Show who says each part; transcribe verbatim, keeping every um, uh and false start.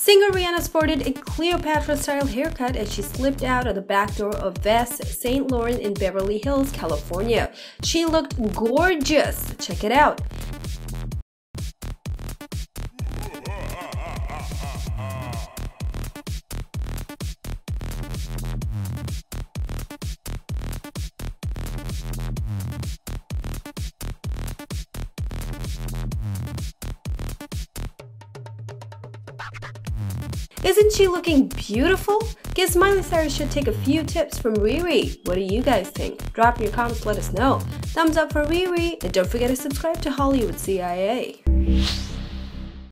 Speaker 1: Singer Rihanna sported a Cleopatra-style haircut as she slipped out of the back door of Yves Saint Laurent in Beverly Hills, California. She looked gorgeous. Check it out. Isn't she looking beautiful? Guess Miley Cyrus should take a few tips from RiRi. What do you guys think? Drop your comments, let us know. Thumbs up for RiRi, and don't forget to subscribe to Hollywood C I A.